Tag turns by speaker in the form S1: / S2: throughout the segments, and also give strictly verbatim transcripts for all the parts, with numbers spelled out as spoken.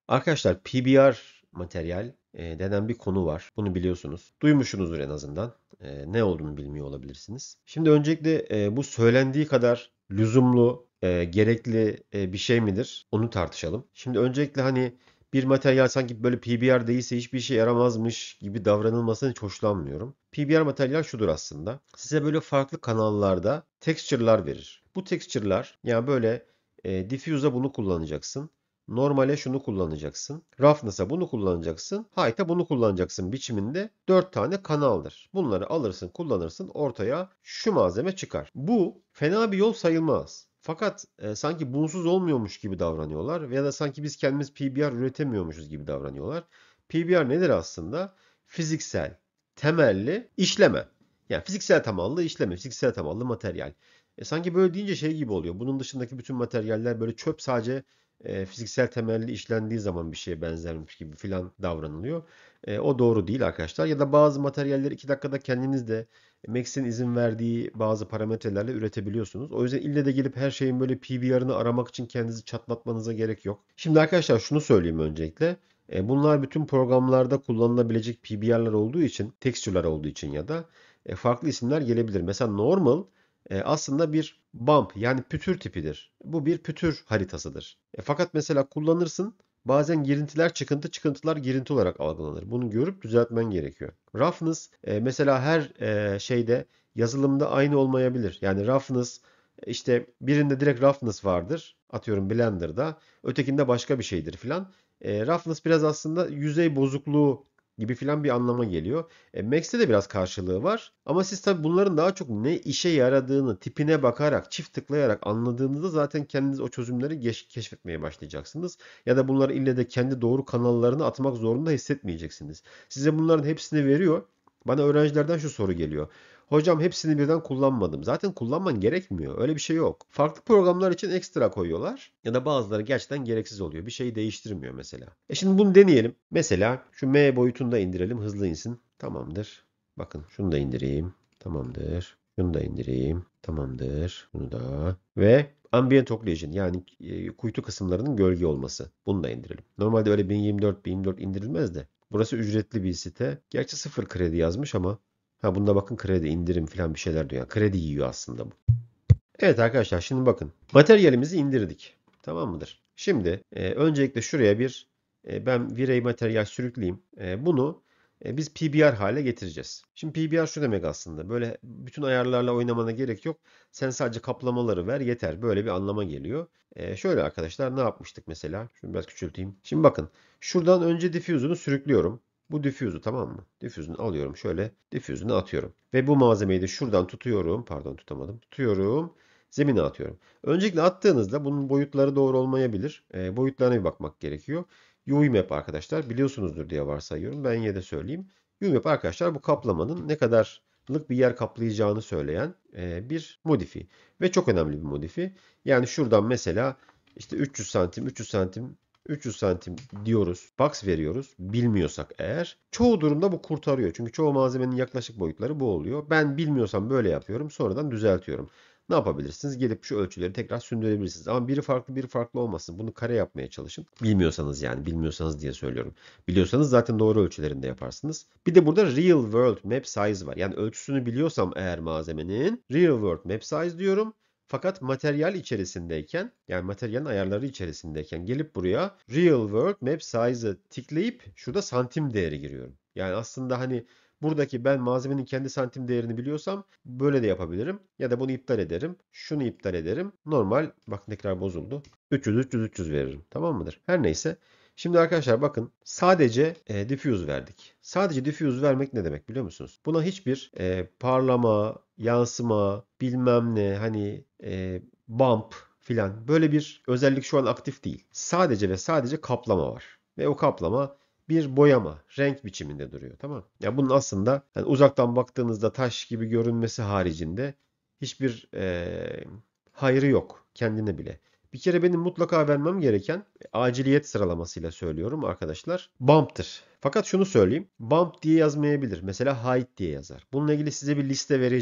S1: Arkadaşlar P B R materyal e, denen bir konu var. Bunu biliyorsunuz. Duymuşsunuzdur en azından. E, ne olduğunu bilmiyor olabilirsiniz. Şimdi öncelikle e, bu söylendiği kadar lüzumlu, e, gerekli e, bir şey midir? Onu tartışalım. Şimdi öncelikle hani bir materyal sanki böyle P B R değilse hiçbir işe yaramazmış gibi davranılmasına hiç hoşlanmıyorum. P B R materyal şudur aslında. Size böyle farklı kanallarda texture'lar verir. Bu texture'lar yani böyle e, diffuse'a bunu kullanacaksın. Normale şunu kullanacaksın. Roughness'a bunu kullanacaksın. Height'a bunu kullanacaksın biçiminde dört tane kanaldır. Bunları alırsın, kullanırsın. Ortaya şu malzeme çıkar. Bu fena bir yol sayılmaz. Fakat e, sanki bunsuz olmuyormuş gibi davranıyorlar ya da sanki biz kendimiz P B R üretemiyormuşuz gibi davranıyorlar. P B R nedir aslında? Fiziksel, temelli işleme. Yani fiziksel temelli işleme, fiziksel temelli materyal. E, sanki böyle deyince şey gibi oluyor. Bunun dışındaki bütün materyaller böyle çöp, sadece e, fiziksel temelli işlendiği zaman bir şeye benzermiş gibi filan davranılıyor. E, o doğru değil arkadaşlar. Ya da bazı materyalleri iki dakikada kendiniz de Max'in izin verdiği bazı parametrelerle üretebiliyorsunuz. O yüzden ille de gelip her şeyin böyle P B R'ını aramak için kendinizi çatlatmanıza gerek yok. Şimdi arkadaşlar şunu söyleyeyim öncelikle. E, bunlar bütün programlarda kullanılabilecek P B R'lar olduğu için, texture'lar olduğu için ya da e, farklı isimler gelebilir. Mesela normal e, aslında bir bump yani pütür tipidir. Bu bir pütür haritasıdır. E, fakat mesela kullanırsın, bazen girintiler çıkıntı, çıkıntılar girinti olarak algılanır. Bunu görüp düzeltmen gerekiyor. Roughness e, mesela her e, şeyde yazılımda aynı olmayabilir. Yani roughness e, işte birinde direkt roughness vardır. Atıyorum Blender'da. Ötekinde başka bir şeydir filan. E, roughness biraz aslında yüzey bozukluğu gibi filan bir anlama geliyor. E, Max'te de biraz karşılığı var. Ama siz tabii bunların daha çok ne işe yaradığını tipine bakarak, çift tıklayarak anladığınızda zaten kendiniz o çözümleri geç- keşfetmeye başlayacaksınız. Ya da bunları ille de kendi doğru kanallarına atmak zorunda hissetmeyeceksiniz. Size bunların hepsini veriyor. Bana öğrencilerden şu soru geliyor. Hocam hepsini birden kullanmadım. Zaten kullanman gerekmiyor. Öyle bir şey yok. Farklı programlar için ekstra koyuyorlar. Ya da bazıları gerçekten gereksiz oluyor. Bir şeyi değiştirmiyor mesela. E şimdi bunu deneyelim. Mesela şu M boyutunu da indirelim. Hızlı insin. Tamamdır. Bakın şunu da indireyim. Tamamdır. Şunu da indireyim. Tamamdır. Bunu da. Ve ambient occlusion yani e, kuytu kısımlarının gölge olması. Bunu da indirelim. Normalde öyle bin yirmi dört bin yirmi dört indirilmez de. Burası ücretli bir site. Gerçi sıfır kredi yazmış ama ha bunda bakın kredi indirim falan bir şeyler diyor. Yani kredi yiyor aslında bu. Evet arkadaşlar şimdi bakın. Materyalimizi indirdik. Tamam mıdır? Şimdi e, öncelikle şuraya bir e, ben Virey materyal sürükleyeyim. E, bunu e, biz P B R hale getireceğiz. Şimdi P B R şu demek aslında. Böyle bütün ayarlarla oynamana gerek yok. Sen sadece kaplamaları ver yeter. Böyle bir anlama geliyor. E, şöyle arkadaşlar ne yapmıştık mesela? Şunu biraz küçülteyim. Şimdi bakın. Şuradan önce diffuse'unu sürüklüyorum. Bu diffuse'u tamam mı? Diffuse'unu alıyorum şöyle. Diffuse'unu atıyorum. Ve bu malzemeyi de şuradan tutuyorum. Pardon tutamadım. Tutuyorum. Zemine atıyorum. Öncelikle attığınızda bunun boyutları doğru olmayabilir. E, boyutlarına bir bakmak gerekiyor. U V map arkadaşlar biliyorsunuzdur diye varsayıyorum. Ben yine de söyleyeyim. U V map arkadaşlar bu kaplamanın ne kadarlık bir yer kaplayacağını söyleyen e, bir modifi. Ve çok önemli bir modifi. Yani şuradan mesela işte üç yüz santim, üç yüz santim, üç yüz santim diyoruz. Box veriyoruz. Bilmiyorsak eğer. Çoğu durumda bu kurtarıyor. Çünkü çoğu malzemenin yaklaşık boyutları bu oluyor. Ben bilmiyorsam böyle yapıyorum. Sonradan düzeltiyorum. Ne yapabilirsiniz? Gelip şu ölçüleri tekrar sündürebilirsiniz. Ama biri farklı biri farklı olmasın. Bunu kare yapmaya çalışın. Bilmiyorsanız yani bilmiyorsanız diye söylüyorum. Biliyorsanız zaten doğru ölçülerinde yaparsınız. Bir de burada Real World Map Size var. Yani ölçüsünü biliyorsam eğer malzemenin Real World Map Size diyorum. Fakat materyal içerisindeyken yani materyalin ayarları içerisindeyken gelip buraya Real World Map Size'ı tıklayıp şurada santim değeri giriyorum. Yani aslında hani buradaki ben malzemenin kendi santim değerini biliyorsam böyle de yapabilirim. Ya da bunu iptal ederim. Şunu iptal ederim. Normal bak tekrar bozuldu. üç yüz üç yüz üç yüz veririm. Tamam mıdır? Her neyse. Şimdi arkadaşlar bakın sadece e, diffuse verdik. Sadece diffuse vermek ne demek biliyor musunuz? Buna hiçbir e, parlama, yansıma, bilmem ne hani e, bump filan böyle bir özellik şu an aktif değil. Sadece ve sadece kaplama var. Ve o kaplama bir boyama, renk biçiminde duruyor. Tamam. Ya bunun aslında yani uzaktan baktığınızda taş gibi görünmesi haricinde hiçbir eee hayrı yok kendine bile. Bir kere benim mutlaka vermem gereken aciliyet sıralamasıyla söylüyorum arkadaşlar. Bump'tır. Fakat şunu söyleyeyim. Bump diye yazmayabilir. Mesela height diye yazar. Bununla ilgili size bir liste vereceğim.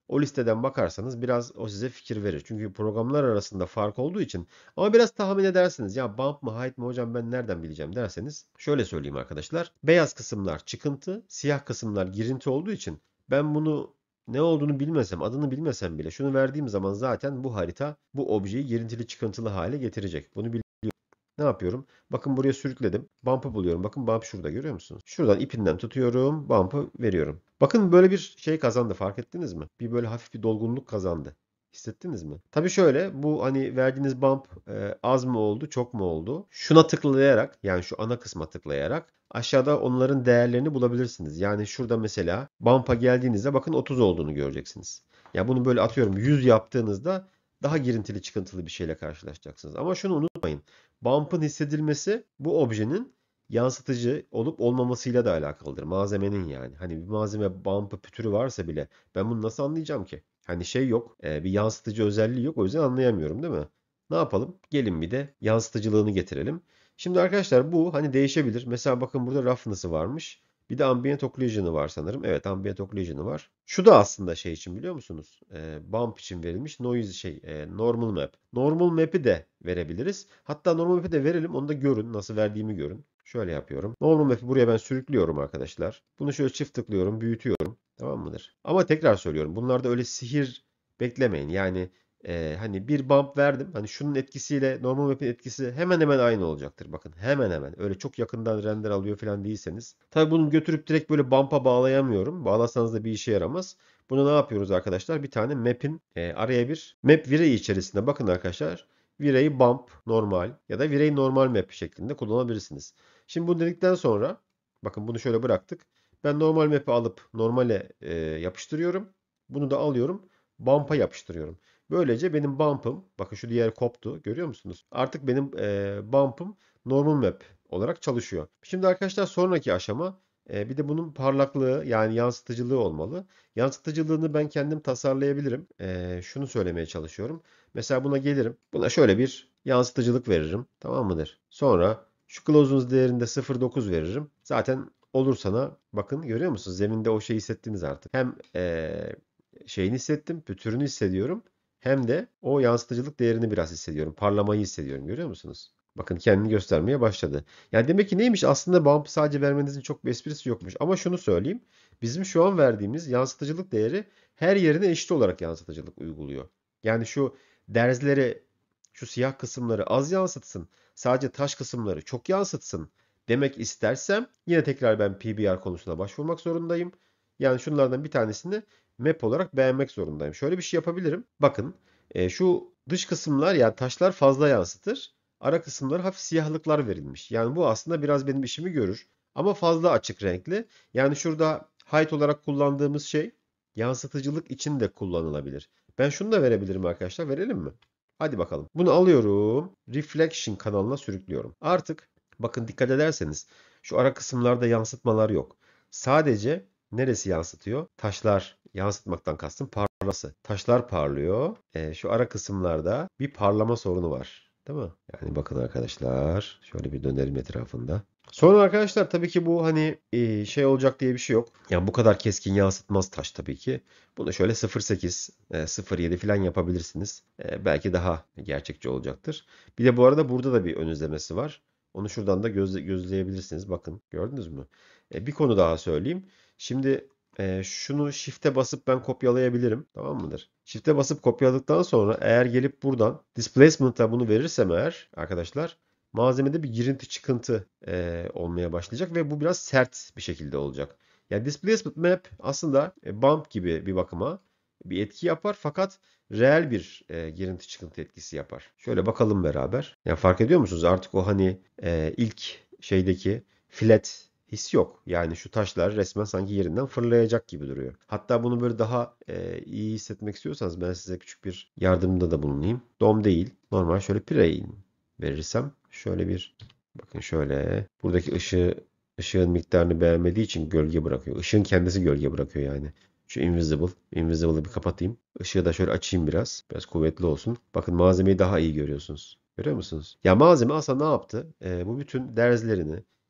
S1: O listeden bakarsanız biraz o size fikir verir. Çünkü programlar arasında fark olduğu için ama biraz tahmin edersiniz. Ya bump mı height mi hocam ben nereden bileceğim derseniz şöyle söyleyeyim arkadaşlar. Beyaz kısımlar çıkıntı, siyah kısımlar girinti olduğu için ben bunu ne olduğunu bilmesem, adını bilmesem bile şunu verdiğim zaman zaten bu harita bu objeyi girintili çıkıntılı hale getirecek. Bunu biliyorum. Ne yapıyorum? Bakın buraya sürükledim. Bump'ı buluyorum. Bakın bump şurada görüyor musunuz? Şuradan ipinden tutuyorum. Bump'ı veriyorum. Bakın böyle bir şey kazandı. Fark ettiniz mi? Bir böyle hafif bir dolgunluk kazandı. Hissettiniz mi? Tabii şöyle bu hani verdiğiniz bump e, az mı oldu çok mu oldu? Şuna tıklayarak yani şu ana kısma tıklayarak aşağıda onların değerlerini bulabilirsiniz. Yani şurada mesela bump'a geldiğinizde bakın otuz olduğunu göreceksiniz. Ya bunu böyle atıyorum yüz yaptığınızda daha girintili çıkıntılı bir şeyle karşılaşacaksınız. Ama şunu unutmayın. Bump'ın hissedilmesi bu objenin yansıtıcı olup olmamasıyla da alakalıdır. Malzemenin yani. Hani bir malzeme bump'ı pütürü varsa bile ben bunu nasıl anlayacağım ki? Hani şey yok, e, bir yansıtıcı özelliği yok. O yüzden anlayamıyorum değil mi? Ne yapalım? Gelin bir de yansıtıcılığını getirelim. Şimdi arkadaşlar bu hani değişebilir. Mesela bakın burada roughness'ı varmış. Bir de ambient occlusion'ı var sanırım. Evet, ambient occlusion'ı var. Şu da aslında şey için biliyor musunuz? E, bump için verilmiş noise şey e, normal map. Normal map'i de verebiliriz. Hatta normal map'i de verelim. Onu da görün. Nasıl verdiğimi görün. Şöyle yapıyorum. Normal map'i buraya ben sürüklüyorum arkadaşlar. Bunu şöyle çift tıklıyorum, büyütüyorum. Tamam mıdır? Ama tekrar söylüyorum. Bunlarda öyle sihir beklemeyin. Yani e, hani bir bump verdim. Hani şunun etkisiyle normal map'in etkisi hemen hemen aynı olacaktır. Bakın hemen hemen. Öyle çok yakından render alıyor falan değilseniz. Tabii bunu götürüp direkt böyle bump'a bağlayamıyorum. Bağlasanız da bir işe yaramaz. Bunu ne yapıyoruz arkadaşlar? Bir tane map'in e, araya bir map virey içerisinde bakın arkadaşlar. Virey bump normal ya da virey normal map şeklinde kullanabilirsiniz. Şimdi bunu dedikten sonra bakın bunu şöyle bıraktık. Ben normal map'i alıp normale e, yapıştırıyorum. Bunu da alıyorum. Bump'a yapıştırıyorum. Böylece benim bump'ım bakın şu diğer koptu. Görüyor musunuz? Artık benim e, bump'ım normal map olarak çalışıyor. Şimdi arkadaşlar sonraki aşama e, bir de bunun parlaklığı yani yansıtıcılığı olmalı. Yansıtıcılığını ben kendim tasarlayabilirim. E, şunu söylemeye çalışıyorum. Mesela buna gelirim. Buna şöyle bir yansıtıcılık veririm. Tamam mıdır? Sonra şu closeness değerinde sıfır virgül dokuz veririm. Zaten olur sana. Bakın görüyor musunuz? Zeminde o şeyi hissettiniz artık. Hem e, şeyini hissettim, pütürünü hissediyorum. Hem de o yansıtıcılık değerini biraz hissediyorum. Parlamayı hissediyorum. Görüyor musunuz? Bakın kendini göstermeye başladı. Yani demek ki neymiş? Aslında bump sadece vermenizin çok bir esprisi yokmuş. Ama şunu söyleyeyim. Bizim şu an verdiğimiz yansıtıcılık değeri her yerine eşit olarak yansıtıcılık uyguluyor. Yani şu derzleri, şu siyah kısımları az yansıtsın. Sadece taş kısımları çok yansıtsın demek istersem yine tekrar ben P B R konusuna başvurmak zorundayım. Yani şunlardan bir tanesini map olarak beğenmek zorundayım. Şöyle bir şey yapabilirim. Bakın e, şu dış kısımlar yani taşlar fazla yansıtır. Ara kısımları hafif siyahlıklar verilmiş. Yani bu aslında biraz benim işimi görür. Ama fazla açık renkli. Yani şurada height olarak kullandığımız şey yansıtıcılık için de kullanılabilir. Ben şunu da verebilirim arkadaşlar. Verelim mi? Hadi bakalım. Bunu alıyorum. Reflection kanalına sürüklüyorum. Artık bakın dikkat ederseniz şu ara kısımlarda yansıtmalar yok. Sadece neresi yansıtıyor? Taşlar yansıtmaktan kastım parlaması. Taşlar parlıyor. E, şu ara kısımlarda bir parlama sorunu var. Değil mi? Yani bakın arkadaşlar. Şöyle bir dönelim etrafında. Sonra arkadaşlar tabii ki bu hani e, şey olacak diye bir şey yok. Yani bu kadar keskin yansıtmaz taş tabii ki. Bunu şöyle sıfır virgül sekiz, e, sıfır virgül yedi falan yapabilirsiniz. E, belki daha gerçekçi olacaktır. Bir de bu arada burada da bir ön izlemesi var. Onu şuradan da gözle, gözleyebilirsiniz. Bakın gördünüz mü? E, bir konu daha söyleyeyim. Şimdi e, şunu shift'e basıp ben kopyalayabilirim. Tamam mıdır? Shift'e basıp kopyaladıktan sonra eğer gelip buradan displacement'a bunu verirsem eğer arkadaşlar malzemede bir girinti çıkıntı e, olmaya başlayacak ve bu biraz sert bir şekilde olacak. Yani displacement map aslında e, bump gibi bir bakıma bir etki yapar fakat reel bir e, girinti çıkıntı etkisi yapar. Şöyle bakalım beraber. Yani fark ediyor musunuz? Artık o hani e, ilk şeydeki flat his yok. Yani şu taşlar resmen sanki yerinden fırlayacak gibi duruyor. Hatta bunu böyle daha e, iyi hissetmek istiyorsanız ben size küçük bir yardımda da bulunayım. Dom değil. Normal şöyle plane verirsem şöyle bir bakın şöyle buradaki ışığı ışığın miktarını beğenmediği için gölge bırakıyor. Işığın kendisi gölge bırakıyor yani. Şu invisible. Invisible'ı bir kapatayım. Işığı da şöyle açayım biraz. Biraz kuvvetli olsun. Bakın malzemeyi daha iyi görüyorsunuz. Görüyor musunuz? Ya malzeme aslında ne yaptı? Ee, bu bütün derzlerini,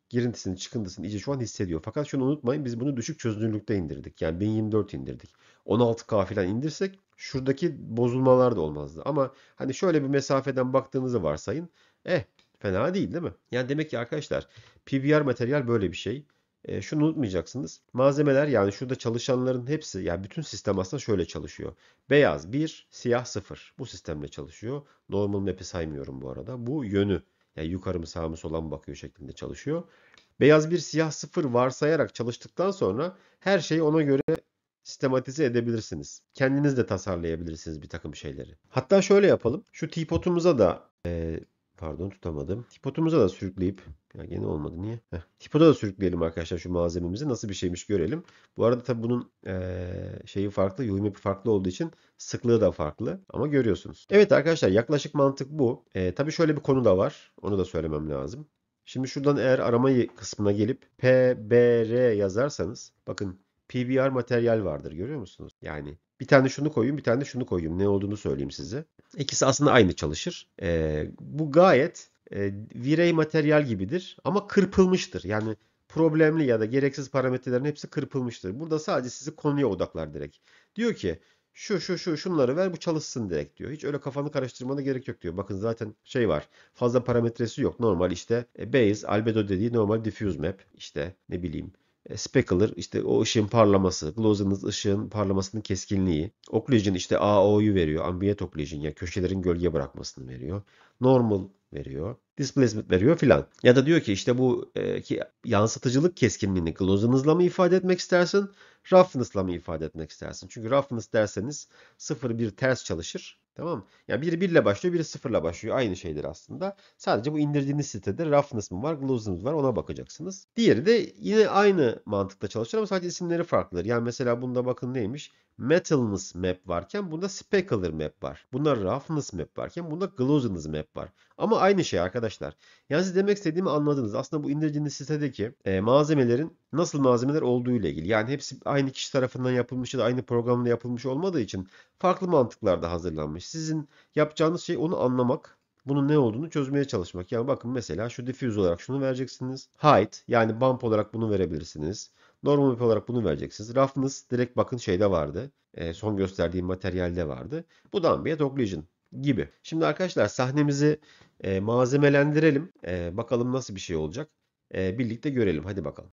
S1: girintisini, çıkıntısını iyice şu an hissediyor. Fakat şunu unutmayın, biz bunu düşük çözünürlükte indirdik. Yani bin yirmi dört indirdik. on altı K falan indirsek şuradaki bozulmalar da olmazdı. Ama hani şöyle bir mesafeden baktığınızı varsayın. Eh, fena değil değil mi? Yani demek ki arkadaşlar P V R materyal böyle bir şey. E, şunu unutmayacaksınız. Malzemeler, yani şurada çalışanların hepsi, yani bütün sistem aslında şöyle çalışıyor. Beyaz bir, siyah sıfır. Bu sistemle çalışıyor. Normal map'i saymıyorum bu arada. Bu yönü. Yani yukarı mı sağa mı sola mı bakıyor şeklinde çalışıyor. Beyaz bir, siyah sıfır varsayarak çalıştıktan sonra her şeyi ona göre sistematize edebilirsiniz. Kendiniz de tasarlayabilirsiniz bir takım şeyleri. Hatta şöyle yapalım. Şu teapot'umuza da e, pardon tutamadım. Teapot'umuza da sürükleyip, ya gene olmadı niye? Heh. Teapot'a da sürükleyelim arkadaşlar şu malzememizi. Nasıl bir şeymiş görelim. Bu arada tabii bunun e, şeyi farklı. U V farklı olduğu için sıklığı da farklı. Ama görüyorsunuz. Evet arkadaşlar, yaklaşık mantık bu. E, tabii şöyle bir konu da var. Onu da söylemem lazım. Şimdi şuradan eğer arama kısmına gelip P B R yazarsanız, bakın P V R materyal vardır, görüyor musunuz? Yani bir tane şunu koyayım, bir tane de şunu koyayım. Ne olduğunu söyleyeyim size. İkisi aslında aynı çalışır. Ee, bu gayet e, V-Ray materyal gibidir ama kırpılmıştır. Yani problemli ya da gereksiz parametrelerin hepsi kırpılmıştır. Burada sadece sizi konuya odaklar direkt. Diyor ki şu şu şu şunları ver, bu çalışsın direkt diyor. Hiç öyle kafanı karıştırmana gerek yok diyor. Bakın zaten şey var. Fazla parametresi yok. Normal işte e, base, albedo dediği normal diffuse map. İşte ne bileyim e, specular, işte o ışığın parlaması, glossiness ışığın parlamasının keskinliği. Occlusion işte A O'yu veriyor. Ambient occlusion, yani köşelerin gölge bırakmasını veriyor. Normal veriyor. Displacement veriyor filan. Ya da diyor ki işte bu e, ki yansıtıcılık keskinliğini glossiness'la mı ifade etmek istersin? Roughness'la mı ifade etmek istersin? Çünkü roughness derseniz sıfır bir ters çalışır. Tamam mı? Yani biri bir ile başlıyor, biri sıfır ile başlıyor. Aynı şeydir aslında. Sadece bu indirdiğiniz sitede roughness mı var, glossiness mı var, ona bakacaksınız. Diğeri de yine aynı mantıkta çalışır ama sadece isimleri farklıdır. Yani mesela bunda bakın neymiş? Metalness map varken bunda specular map var. Bunda roughness map varken bunda glossiness map var. Ama aynı şey arkadaşlar. Yani siz demek istediğimi anladınız. Aslında bu indirdiğiniz sitedeki e, malzemelerin nasıl malzemeler olduğu ile ilgili. Yani hepsi aynı kişi tarafından yapılmış ya da aynı programla yapılmış olmadığı için farklı mantıklarda hazırlanmış. Sizin yapacağınız şey onu anlamak, bunun ne olduğunu çözmeye çalışmak. Yani bakın mesela şu diffuse olarak şunu vereceksiniz. Height, yani bump olarak bunu verebilirsiniz. Normal map olarak bunu vereceksiniz. Roughness direkt bakın şeyde vardı. E, son gösterdiğim materyalde vardı. Bu da ambient occlusion gibi. Şimdi arkadaşlar sahnemizi e, malzemelendirelim. E, bakalım nasıl bir şey olacak. E, birlikte görelim. Hadi bakalım.